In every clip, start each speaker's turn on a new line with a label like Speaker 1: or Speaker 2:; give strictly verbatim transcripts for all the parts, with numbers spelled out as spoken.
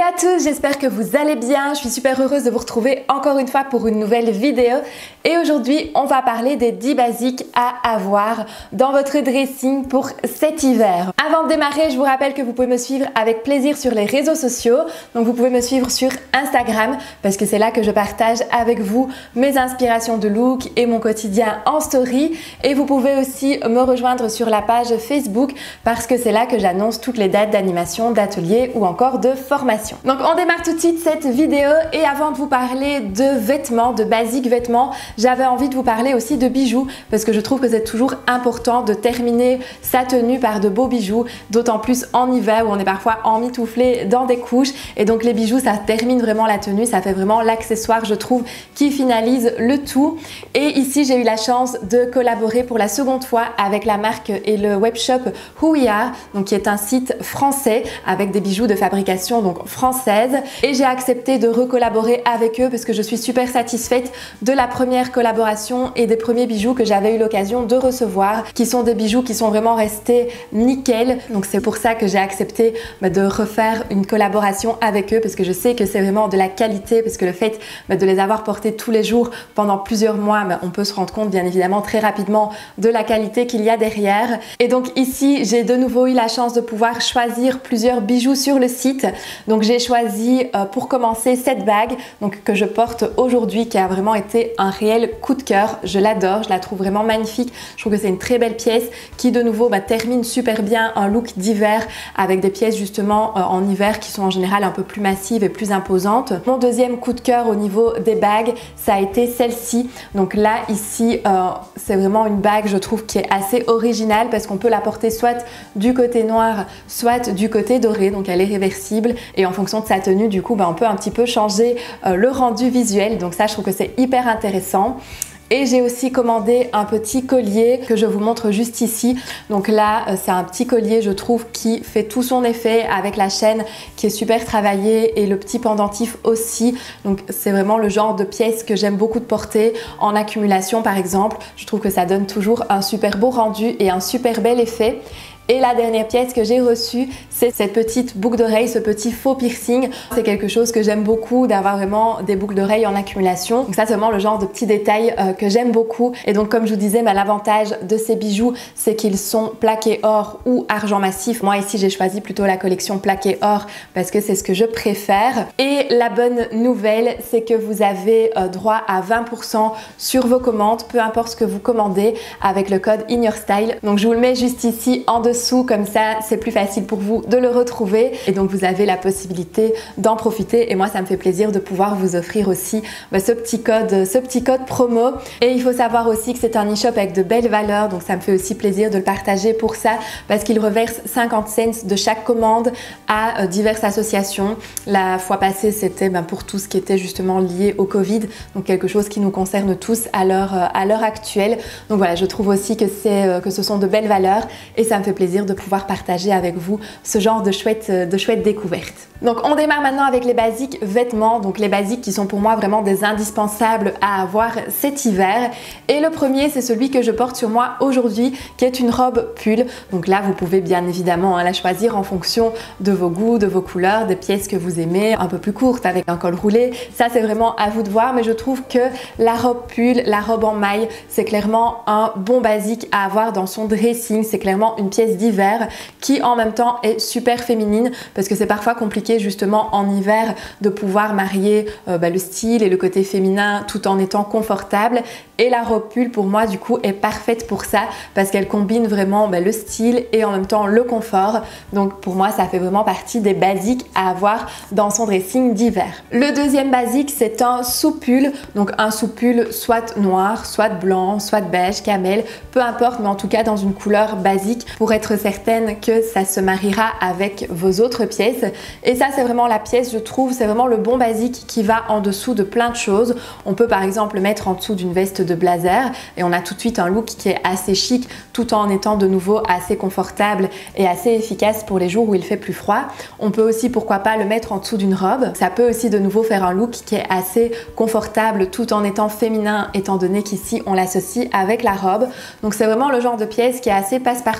Speaker 1: à tous, j'espère que vous allez bien. Je suis super heureuse de vous retrouver encore une fois pour une nouvelle vidéo. Et aujourd'hui, on va parler des dix basiques à avoir dans votre dressing pour cet hiver. Avant de démarrer, je vous rappelle que vous pouvez me suivre avec plaisir sur les réseaux sociaux. Donc vous pouvez me suivre sur Instagram parce que c'est là que je partage avec vous mes inspirations de look et mon quotidien en story. Et vous pouvez aussi me rejoindre sur la page Facebook parce que c'est là que j'annonce toutes les dates d'animation, d'ateliers ou encore de formation. Donc on démarre tout de suite cette vidéo et avant de vous parler de vêtements, de basiques vêtements, j'avais envie de vous parler aussi de bijoux parce que je trouve que c'est toujours important de terminer sa tenue par de beaux bijoux, d'autant plus en hiver où on est parfois emmitouflé dans des couches et donc les bijoux ça termine vraiment la tenue, ça fait vraiment l'accessoire je trouve qui finalise le tout. Et ici j'ai eu la chance de collaborer pour la seconde fois avec la marque et le webshop Who We Are, donc qui est un site français avec des bijoux de fabrication donc française, et j'ai accepté de recollaborer avec eux parce que je suis super satisfaite de la première collaboration et des premiers bijoux que j'avais eu l'occasion de recevoir, qui sont des bijoux qui sont vraiment restés nickel. Donc c'est pour ça que j'ai accepté bah, de refaire une collaboration avec eux parce que je sais que c'est vraiment de la qualité, parce que le fait bah, de les avoir portés tous les jours pendant plusieurs mois, bah, on peut se rendre compte bien évidemment très rapidement de la qualité qu'il y a derrière. Et donc ici j'ai de nouveau eu la chance de pouvoir choisir plusieurs bijoux sur le site. Donc j'ai choisi euh, pour commencer cette bague donc, que je porte aujourd'hui, qui a vraiment été un réel coup de cœur. Je l'adore, je la trouve vraiment magnifique. Je trouve que c'est une très belle pièce qui de nouveau bah, termine super bien un look d'hiver avec des pièces justement euh, en hiver qui sont en général un peu plus massives et plus imposantes. Mon deuxième coup de cœur au niveau des bagues, ça a été celle-ci. Donc là ici euh, c'est vraiment une bague je trouve qui est assez originale parce qu'on peut la porter soit du côté noir soit du côté doré, donc elle est réversible et en fonction de sa tenue du coup bah, on peut un petit peu changer euh, le rendu visuel, donc ça je trouve que c'est hyper intéressant. Et j'ai aussi commandé un petit collier que je vous montre juste ici. Donc là, c'est un petit collier, je trouve, qui fait tout son effet avec la chaîne qui est super travaillée et le petit pendentif aussi. Donc c'est vraiment le genre de pièce que j'aime beaucoup de porter en accumulation par exemple. Je trouve que ça donne toujours un super beau rendu et un super bel effet. Et la dernière pièce que j'ai reçue, c'est cette petite boucle d'oreille, ce petit faux piercing. C'est quelque chose que j'aime beaucoup, d'avoir vraiment des boucles d'oreilles en accumulation. Donc ça, c'est vraiment le genre de petits détails euh, que j'aime beaucoup. Et donc, comme je vous disais, bah, l'avantage de ces bijoux, c'est qu'ils sont plaqués or ou argent massif. Moi, ici, j'ai choisi plutôt la collection plaqué or parce que c'est ce que je préfère. Et la bonne nouvelle, c'est que vous avez euh, droit à vingt pour cent sur vos commandes, peu importe ce que vous commandez, avec le code INYOURSTYLE. Donc, je vous le mets juste ici en dessous. Comme ça c'est plus facile pour vous de le retrouver et donc vous avez la possibilité d'en profiter et moi ça me fait plaisir de pouvoir vous offrir aussi bah, ce petit code ce petit code promo. Et il faut savoir aussi que c'est un e-shop avec de belles valeurs, donc ça me fait aussi plaisir de le partager pour ça parce qu'il reverse cinquante cents de chaque commande à euh, diverses associations. La fois passée c'était bah, pour tout ce qui était justement lié au Covid, donc quelque chose qui nous concerne tous à l'heure euh, à l'heure actuelle. Donc voilà, je trouve aussi que c'est euh, que ce sont de belles valeurs et ça me fait plaisir de pouvoir partager avec vous ce genre de chouettes de chouettes découvertes. Donc on démarre maintenant avec les basiques vêtements, donc les basiques qui sont pour moi vraiment des indispensables à avoir cet hiver. Et le premier c'est celui que je porte sur moi aujourd'hui, qui est une robe pull. Donc là vous pouvez bien évidemment hein, la choisir en fonction de vos goûts, de vos couleurs, des pièces que vous aimez, un peu plus courtes avec un col roulé. Ça c'est vraiment à vous de voir, mais je trouve que la robe pull, la robe en maille, c'est clairement un bon basique à avoir dans son dressing. C'est clairement une pièce d'hiver qui en même temps est super féminine parce que c'est parfois compliqué justement en hiver de pouvoir marier euh, bah, le style et le côté féminin tout en étant confortable. Et la robe pull pour moi du coup est parfaite pour ça parce qu'elle combine vraiment bah, le style et en même temps le confort. Donc pour moi ça fait vraiment partie des basiques à avoir dans son dressing d'hiver. Le deuxième basique c'est un sous-pull, donc un sous-pull soit noir, soit blanc, soit beige, camel, peu importe, mais en tout cas dans une couleur basique pour être certaine que ça se mariera avec vos autres pièces. Et ça c'est vraiment la pièce, je trouve, c'est vraiment le bon basique qui va en dessous de plein de choses. On peut par exemple le mettre en dessous d'une veste de blazer et on a tout de suite un look qui est assez chic tout en étant de nouveau assez confortable et assez efficace pour les jours où il fait plus froid. On peut aussi pourquoi pas le mettre en dessous d'une robe. Ça peut aussi de nouveau faire un look qui est assez confortable tout en étant féminin étant donné qu'ici on l'associe avec la robe. Donc c'est vraiment le genre de pièce qui est assez passe-partout, assez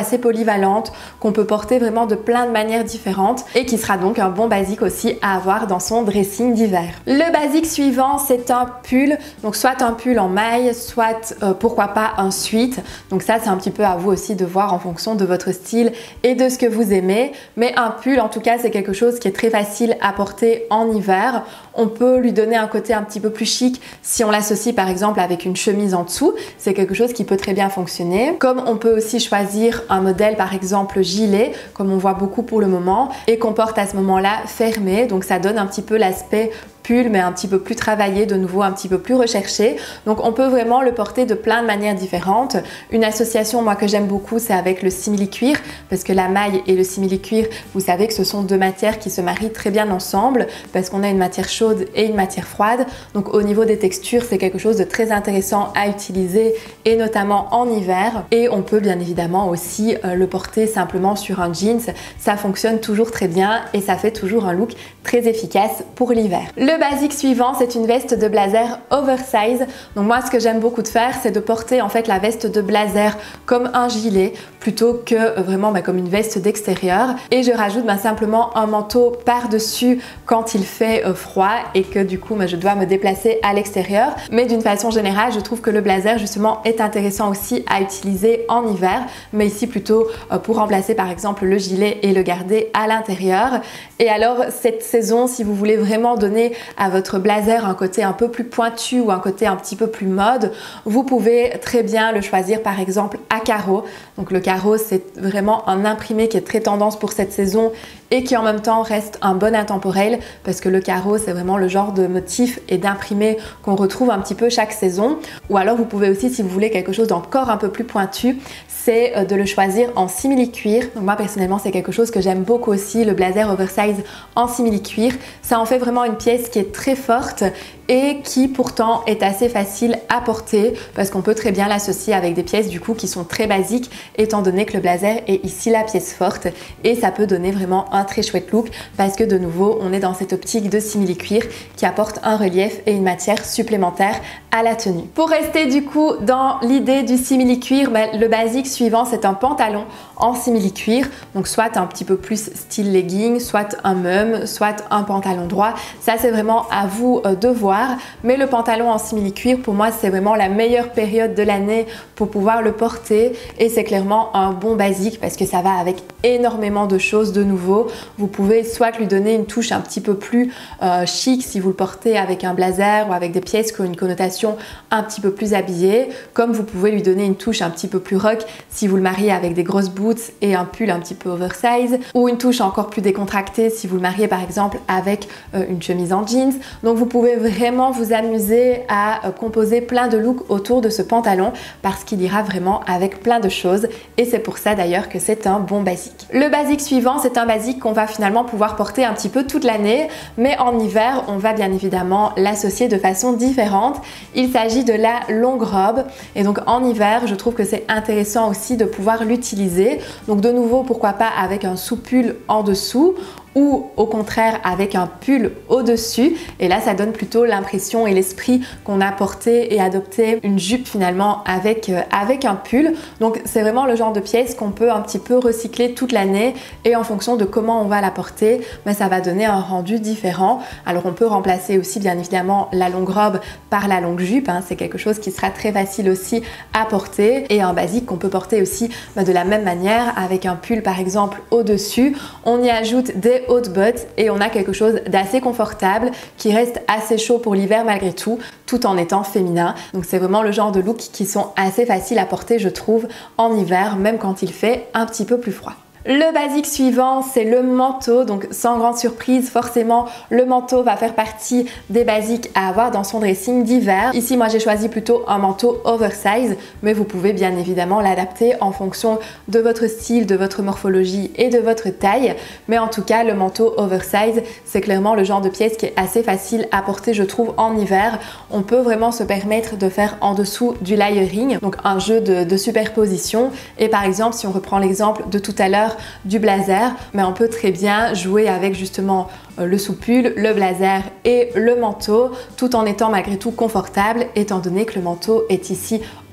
Speaker 1: assez polyvalente, qu'on peut porter vraiment de plein de manières différentes et qui sera donc un bon basique aussi à avoir dans son dressing d'hiver. Le basique suivant, c'est un pull, donc soit un pull en maille, soit euh, pourquoi pas un sweat. Donc ça, c'est un petit peu à vous aussi de voir en fonction de votre style et de ce que vous aimez. Mais un pull, en tout cas, c'est quelque chose qui est très facile à porter en hiver. On peut lui donner un côté un petit peu plus chic si on l'associe par exemple avec une chemise en dessous. C'est quelque chose qui peut très bien fonctionner. Comme on peut aussi choisir un modèle par exemple gilet, comme on voit beaucoup pour le moment, et qu'on porte à ce moment-là fermé. Donc ça donne un petit peu l'aspect pull mais un petit peu plus travaillé, de nouveau un petit peu plus recherché. Donc on peut vraiment le porter de plein de manières différentes. Une association moi que j'aime beaucoup, c'est avec le simili-cuir, parce que la maille et le simili-cuir, vous savez que ce sont deux matières qui se marient très bien ensemble, parce qu'on a une matière chaude et une matière froide. Donc au niveau des textures, c'est quelque chose de très intéressant à utiliser, et notamment en hiver. Et on peut bien évidemment aussi euh, le porter simplement sur un jeans. Ça fonctionne toujours très bien et ça fait toujours un look très efficace pour l'hiver. Le basique suivant, c'est une veste de blazer oversize. Donc moi, ce que j'aime beaucoup de faire, c'est de porter en fait la veste de blazer comme un gilet plutôt que euh, vraiment bah, comme une veste d'extérieur. Et je rajoute bah, simplement un manteau par-dessus quand il fait euh, froid et que du coup bah, je dois me déplacer à l'extérieur. Mais d'une façon générale, je trouve que le blazer justement est intéressant aussi à utiliser en hiver, mais ici plutôt euh, pour remplacer par exemple le gilet et le garder à l'intérieur. Et alors cette saison, si vous voulez vraiment donner à votre blazer un côté un peu plus pointu ou un côté un petit peu plus mode, vous pouvez très bien le choisir par exemple à carreaux. Donc le carreau, c'est vraiment un imprimé qui est très tendance pour cette saison et qui en même temps reste un bon intemporel, parce que le carreau, c'est vraiment le genre de motif et d'imprimé qu'on retrouve un petit peu chaque saison. Ou alors vous pouvez aussi, si vous voulez quelque chose d'encore un peu plus pointu, c'est de le choisir en simili-cuir. Donc moi personnellement, c'est quelque chose que j'aime beaucoup aussi, le blazer oversize en simili-cuir. Ça en fait vraiment une pièce qui est très forte et qui pourtant est assez facile à porter, parce qu'on peut très bien l'associer avec des pièces du coup qui sont très basiques, étant donné que le blazer est ici la pièce forte, et ça peut donner vraiment un très chouette look, parce que de nouveau on est dans cette optique de simili-cuir qui apporte un relief et une matière supplémentaire à la tenue. Pour rester du coup dans l'idée du simili-cuir, bah, le basique suivant, c'est un pantalon en simili-cuir, donc soit un petit peu plus style legging, soit un mum, soit un pantalon droit. Ça c'est vraiment à vous euh, de voir, mais le pantalon en simili-cuir, pour moi c'est vraiment la meilleure période de l'année pour pouvoir le porter, et c'est clairement un bon basique parce que ça va avec énormément de choses. De nouveau, vous pouvez soit lui donner une touche un petit peu plus euh, chic si vous le portez avec un blazer ou avec des pièces qui ont une connotation un petit peu plus habillée, comme vous pouvez lui donner une touche un petit peu plus rock si vous le mariez avec des grosses boots et un pull un petit peu oversize, ou une touche encore plus décontractée si vous le mariez par exemple avec euh, une chemise en jeans. Donc vous pouvez vraiment vous amuser à euh, composer plein de looks autour de ce pantalon, parce qu'il ira vraiment avec plein de choses, et c'est pour ça d'ailleurs que c'est un bon basique. Le basique suivant, c'est un basique qu'on va finalement pouvoir porter un petit peu toute l'année, mais en hiver on va bien évidemment l'associer de façon différente. Il s'agit de la longue robe, et donc en hiver je trouve que c'est intéressant aussi de pouvoir l'utiliser. Donc de nouveau, pourquoi pas avec un sous-pull en dessous, ou au contraire avec un pull au-dessus, et là ça donne plutôt l'impression et l'esprit qu'on a porté et adopté une jupe finalement avec, euh, avec un pull. Donc c'est vraiment le genre de pièce qu'on peut un petit peu recycler toute l'année, et en fonction de comment on va la porter, ben, ça va donner un rendu différent. Alors on peut remplacer aussi bien évidemment la longue robe par la longue jupe, hein. C'est quelque chose qui sera très facile aussi à porter, et un basique qu'on peut porter aussi ben, de la même manière avec un pull par exemple au-dessus. On y ajoute des hautes bottes et on a quelque chose d'assez confortable qui reste assez chaud pour l'hiver malgré tout, tout en étant féminin. Donc c'est vraiment le genre de look qui sont assez faciles à porter, je trouve, en hiver, même quand il fait un petit peu plus froid. Le basique suivant, c'est le manteau. Donc sans grande surprise, forcément le manteau va faire partie des basiques à avoir dans son dressing d'hiver. Ici moi j'ai choisi plutôt un manteau oversize, mais vous pouvez bien évidemment l'adapter en fonction de votre style, de votre morphologie et de votre taille. Mais en tout cas le manteau oversize, c'est clairement le genre de pièce qui est assez facile à porter, je trouve, en hiver. On peut vraiment se permettre de faire en dessous du layering, donc un jeu de, de superposition. Et par exemple, si on reprend l'exemple de tout à l'heure du blazer, mais on peut très bien jouer avec justement le sous-pull, le blazer et le manteau, tout en étant malgré tout confortable, étant donné que le manteau est ici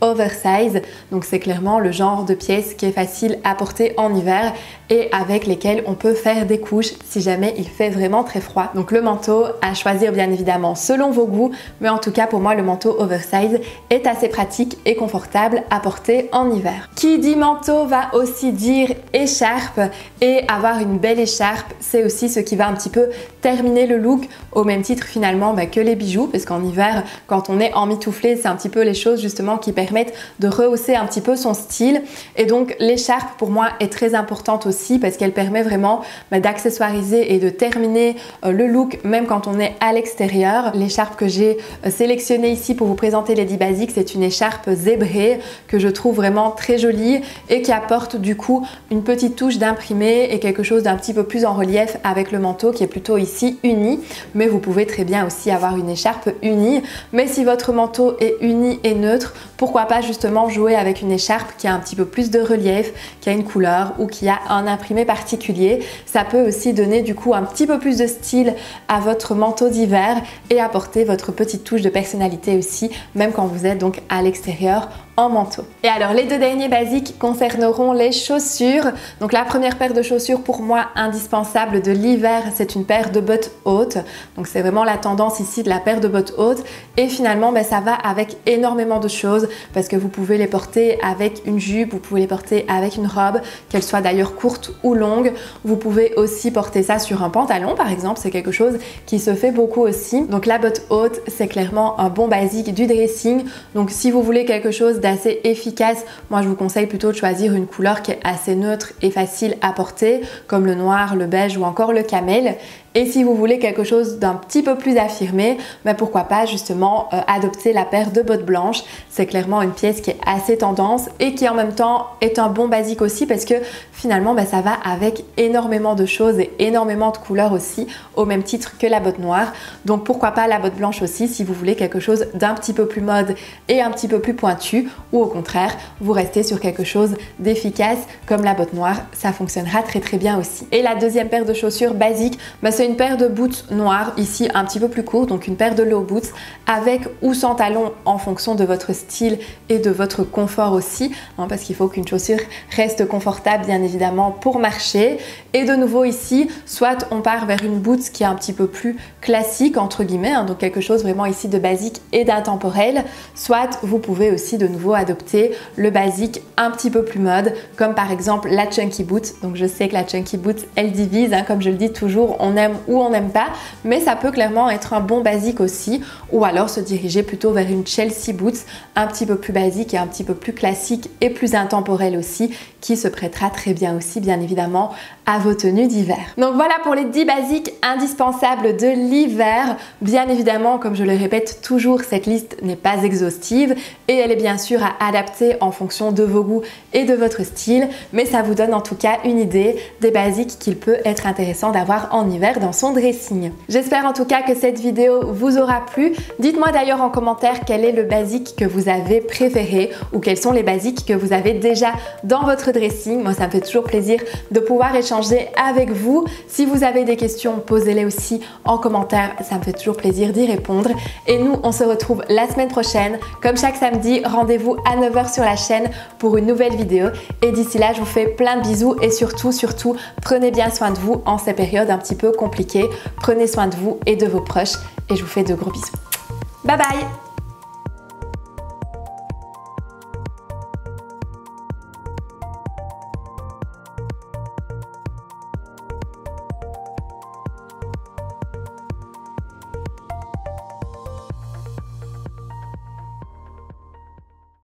Speaker 1: oversize. Donc c'est clairement le genre de pièce qui est facile à porter en hiver et avec lesquelles on peut faire des couches si jamais il fait vraiment très froid. Donc le manteau à choisir bien évidemment selon vos goûts, mais en tout cas pour moi le manteau oversize est assez pratique et confortable à porter en hiver. Qui dit manteau va aussi dire écharpe, et avoir une belle écharpe c'est aussi ce qui va un petit peu terminer le look, au même titre finalement bah, que les bijoux, parce qu'en hiver quand on est emmitouflé c'est un petit peu les choses justement qui permettent de rehausser un petit peu son style. Et donc l'écharpe pour moi est très importante aussi parce qu'elle permet vraiment bah, d'accessoiriser et de terminer euh, le look même quand on est à l'extérieur. L'écharpe que j'ai euh, sélectionnée ici pour vous présenter les dix basiques, c'est une écharpe zébrée que je trouve vraiment très jolie et qui apporte du coup une petite touche d'imprimé et quelque chose d'un petit peu plus en relief avec le manteau qui est plutôt ici uni. Mais vous pouvez très bien aussi avoir une écharpe unie. Mais si votre manteau est uni et neutre, pourquoi pas justement jouer avec une écharpe qui a un petit peu plus de relief, qui a une couleur ou qui a un imprimé particulier. Ça peut aussi donner du coup un petit peu plus de style à votre manteau d'hiver et apporter votre petite touche de personnalité aussi, même quand vous êtes donc à l'extérieur en manteau. Et alors les deux derniers basiques concerneront les chaussures. Donc la première paire de chaussures pour moi indispensable de l'hiver, c'est une paire de bottes hautes. Donc c'est vraiment la tendance ici de la paire de bottes hautes et finalement ben, ça va avec énormément de choses parce que vous pouvez les porter avec une jupe, vous pouvez les porter avec une robe, qu'elle soit d'ailleurs courte ou longue. Vous pouvez aussi porter ça sur un pantalon par exemple, c'est quelque chose qui se fait beaucoup aussi. Donc la botte haute c'est clairement un bon basique du dressing. Donc si vous voulez quelque chose assez efficace, moi je vous conseille plutôt de choisir une couleur qui est assez neutre et facile à porter comme le noir, le beige ou encore le camel. Et si vous voulez quelque chose d'un petit peu plus affirmé, ben pourquoi pas justement euh, adopter la paire de bottes blanches. C'est clairement une pièce qui est assez tendance et qui en même temps est un bon basique aussi parce que finalement ben, ça va avec énormément de choses et énormément de couleurs aussi, au même titre que la botte noire. Donc pourquoi pas la botte blanche aussi si vous voulez quelque chose d'un petit peu plus mode et un petit peu plus pointu, ou au contraire vous restez sur quelque chose d'efficace comme la botte noire, ça fonctionnera très très bien aussi. Et la deuxième paire de chaussures basique, ben, c'est une paire de boots noires ici un petit peu plus courte, donc une paire de low boots avec ou sans talons en fonction de votre style et de votre confort aussi, hein, parce qu'il faut qu'une chaussure reste confortable bien évidemment pour marcher. Et de nouveau ici, soit on part vers une boot qui est un petit peu plus classique entre guillemets, hein, donc quelque chose vraiment ici de basique et d'intemporel, soit vous pouvez aussi de nouveau adopter le basique un petit peu plus mode, comme par exemple la chunky boot. Donc je sais que la chunky boot elle divise, hein, comme je le dis toujours, on aime ou on n'aime pas, mais ça peut clairement être un bon basique aussi, ou alors se diriger plutôt vers une Chelsea boots un petit peu plus basique et un petit peu plus classique et plus intemporelle aussi, qui se prêtera très bien aussi bien évidemment à vos tenues d'hiver. Donc voilà pour les dix basiques indispensables de l'hiver. Bien évidemment, comme je le répète toujours, cette liste n'est pas exhaustive et elle est bien sûr à adapter en fonction de vos goûts et de votre style, mais ça vous donne en tout cas une idée des basiques qu'il peut être intéressant d'avoir en hiver dans son dressing. J'espère en tout cas que cette vidéo vous aura plu. Dites-moi d'ailleurs en commentaire quel est le basique que vous avez préféré ou quels sont les basiques que vous avez déjà dans votre dressing. Moi ça me fait toujours plaisir de pouvoir échanger avec vous. Si vous avez des questions, posez-les aussi en commentaire, ça me fait toujours plaisir d'y répondre. Et nous, on se retrouve la semaine prochaine. Comme chaque samedi, rendez-vous à neuf heures sur la chaîne pour une nouvelle vidéo. Et d'ici là, je vous fais plein de bisous et surtout, surtout, prenez bien soin de vous en ces périodes un petit peu compliquées. Prenez soin de vous et de vos proches et je vous fais de gros bisous. Bye bye!